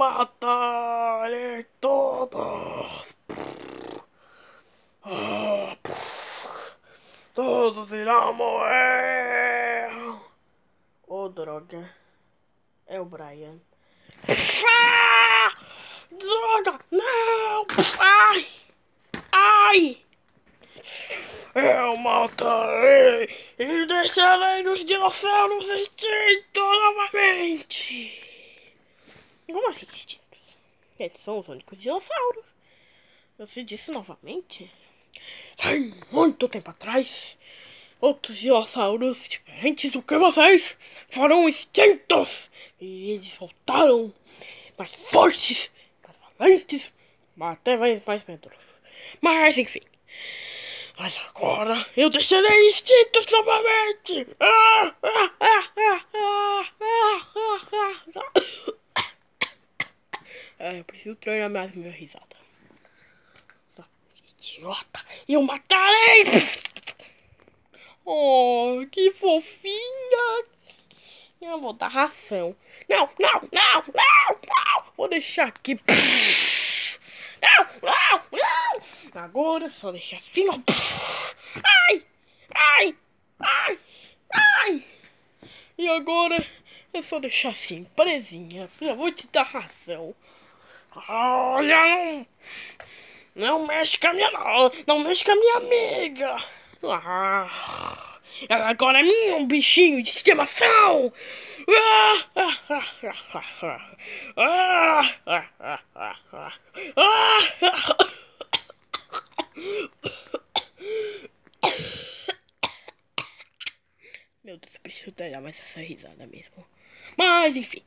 matarei todos. Todos irão morrer. Oh, droga. É o Brian. Droga! Não! Ai! Ai! Eu matarei e deixarei os dinossauros extintos novamente. Como assim extintos? Eles são os únicos dinossauros. Você disse novamente? Tem muito tempo atrás, outros dinossauros diferentes do que vocês foram extintos. E eles voltaram mais fortes, mais valentes, até mais medrosos. Mas enfim. Mas agora eu deixarei extintos novamente. Eu preciso treinar mais minha risada. Idiota, eu matarei! Oh, que fofinha! Eu vou dar ração. Não! Vou deixar aqui. Não! Agora só deixar assim, ó. Ai! E agora é só deixar assim, presinha. Eu vou te dar ração. Olha, não mexe com a minha... Não mexe com a minha amiga. Ela agora é minha, um bichinho de estimação. Meu Deus, eu preciso dar mais essa risada mesmo. Mas enfim.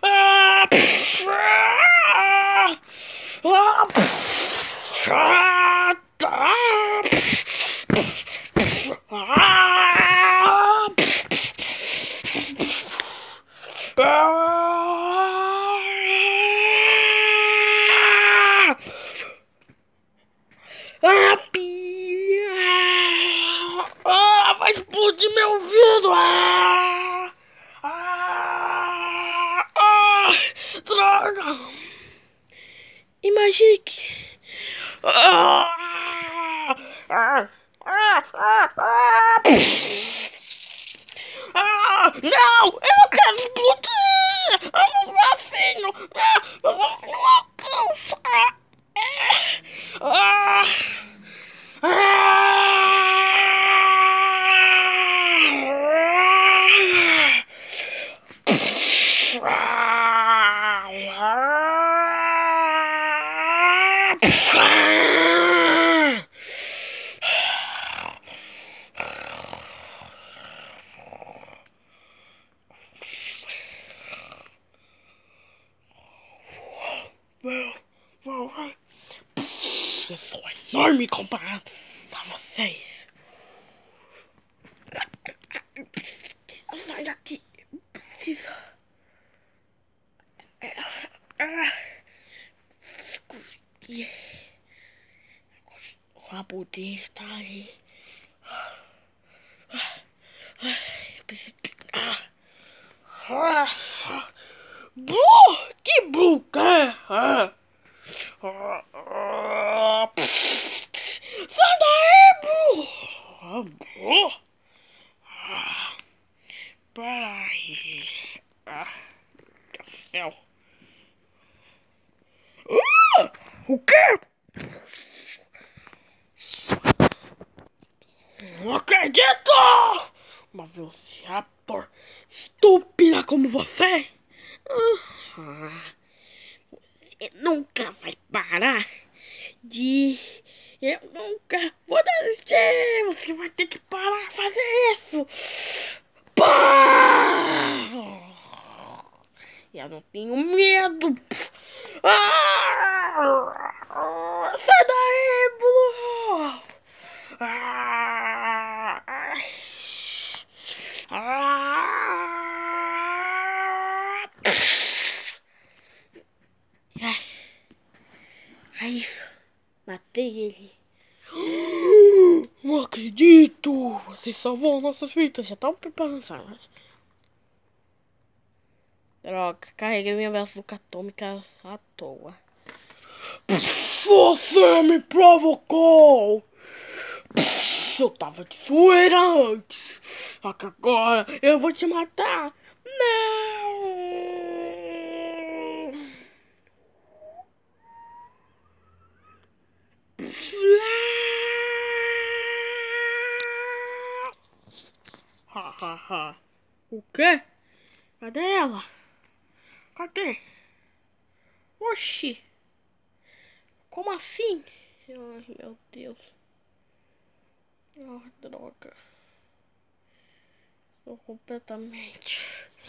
Vai explodir meu ouvido! Droga! Imagine que... Não! Eu não quero explodir! Eu não vacino! Eu não alcanço! Eu sou enorme comparado a vocês. Sai daqui. Precisa. O rabo dele tá ali. Eu preciso pegar. Que Blue quer? Sai daí, Blue! Peraí. Céu. O quê? Não acredito! Uma Velociraptor estúpida como você! Você nunca vai parar de... Eu nunca vou desistir! Você vai ter que parar de fazer isso! Pá! Eu não tenho medo! Sai daí, Blue! É isso. Matei ele. Não acredito! Vocês salvou nossas vidas. Já estão preparando as armas. Droga, carreguei minha bazuca atômica à toa. Você me provocou! Eu tava de zoeira antes. Só que agora eu vou te matar. Não! Ha ha ha. O quê? Cadê ela? Cadê? Oxi! Como assim? Ai, meu Deus. Ah, droga. Tô completamente.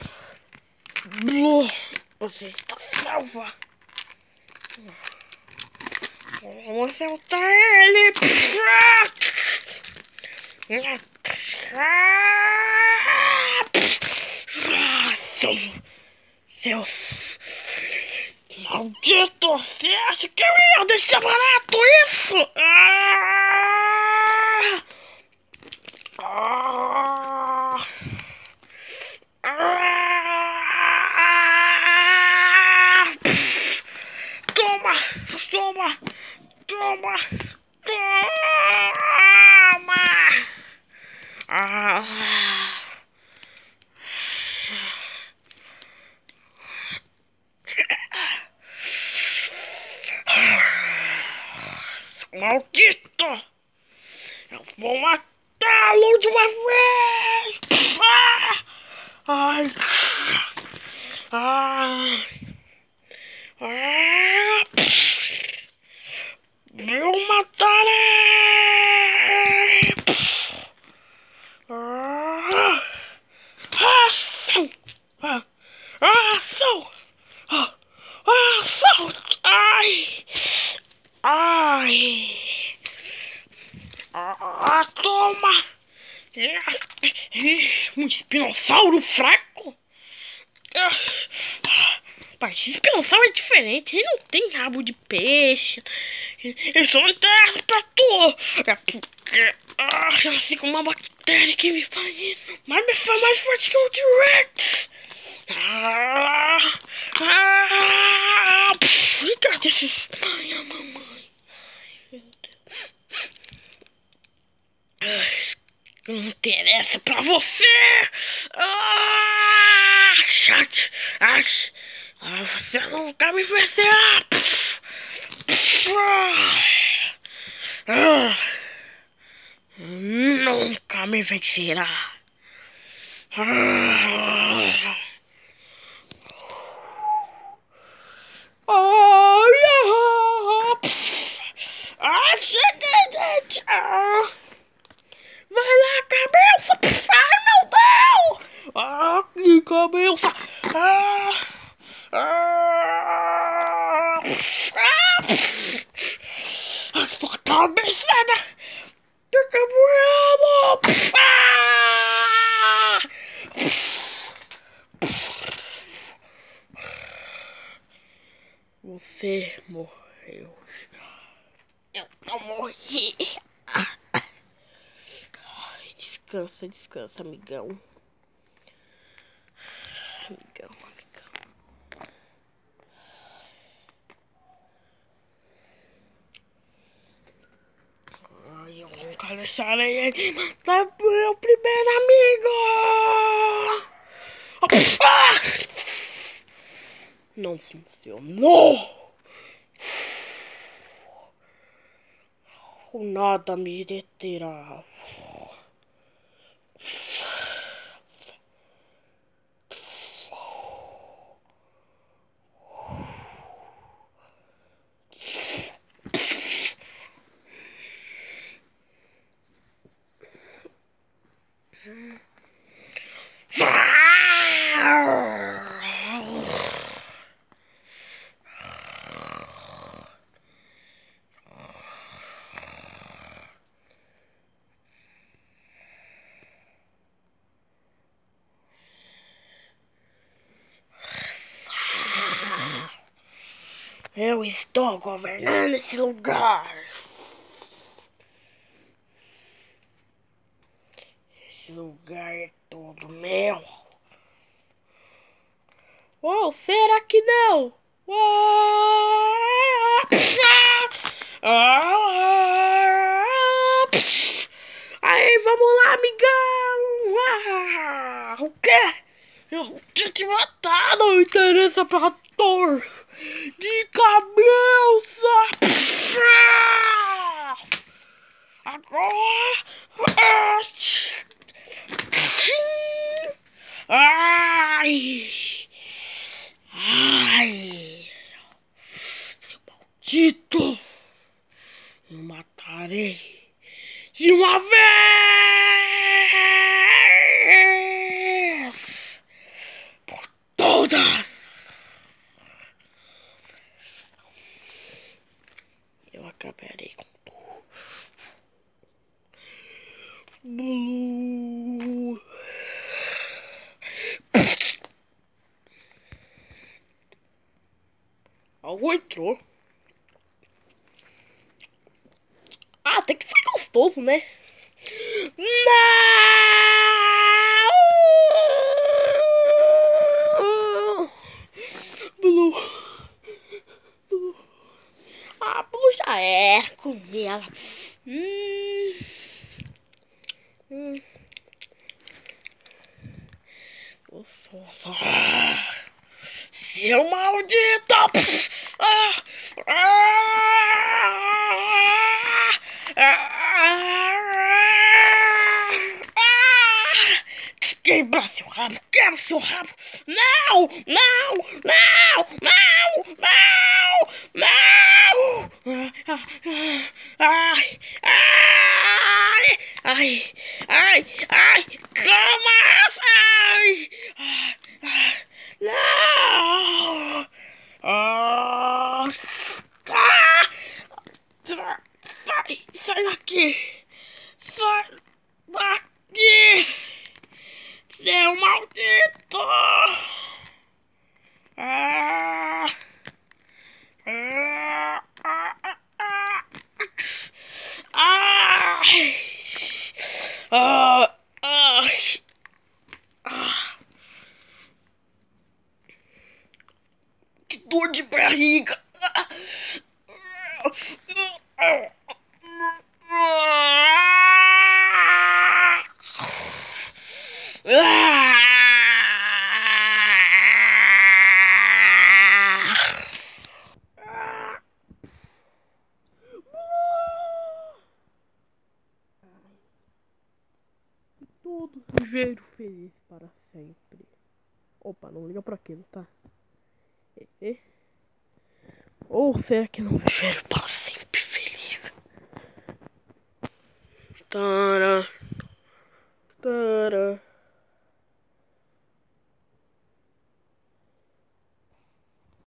Você está salva. Vamos acertar ele. Seu maldito, você acha que eu ia deixar barato isso? Toma, toma, toma, toma. Maldito! Eu vou matá-lo de uma vez! Ai! Ai! Ai! Eu matarei! Ação! Ação! Ação! Ai! Ai! Toma! Um espinossauro fraco? Mas esse espinossauro é diferente, ele não tem rabo de peixe. Ele só interessa pra tu. É porque já sei como uma bactéria que me faz isso. Mas me faz mais forte que o T-Rex. Cadê esse... Ai, a mamãe. Meu Deus. Não interessa pra você! Chato! Você nunca me vencerá! Nunca me vencerá! Cheguei, gente! Vai lá, cabeça! Ai, meu Deus! Que cabeça! Sua cabeçada! Fica voando! Você morreu. Eu não morri. Descansa, descansa, amigão. Amigão. Ai, eu nunca deixarei ele matar meu primeiro amigo. Não funcionou. Nada me deterá. Eu estou governando esse lugar. Esse lugar é todo meu. Ou será que não? Aí, vamos lá, amigão! O quê? Eu tinha te matado, não interessa pra ator de cabeça! Agora! Ai! Ai! Seu maldito! Eu matarei de uma vez! Por todas! Eu acabarei com tudo. Blue. Algo entrou. Ah, até que foi gostoso, né? Não! Blue. Blue. Ah, Blue já é. Comi ela. Seu maldito! Quebra seu rabo! Quebra seu rabo! Não! Não! Não! Não! Não! Não! Ai! Ai! Ai! Ai! Ai! Calma! Ai! Ai! Não! Ah! Sai daqui! Sai daqui! Seu maldito! Ah! Ah! Ah! Ah! Ai! Ah! Ai! Ah! Que dor de barriga! Todos viveram felizes para sempre. Opa, não liga pra aquilo, tá? Ou será que não viveram para sempre felizes? Tara, tara.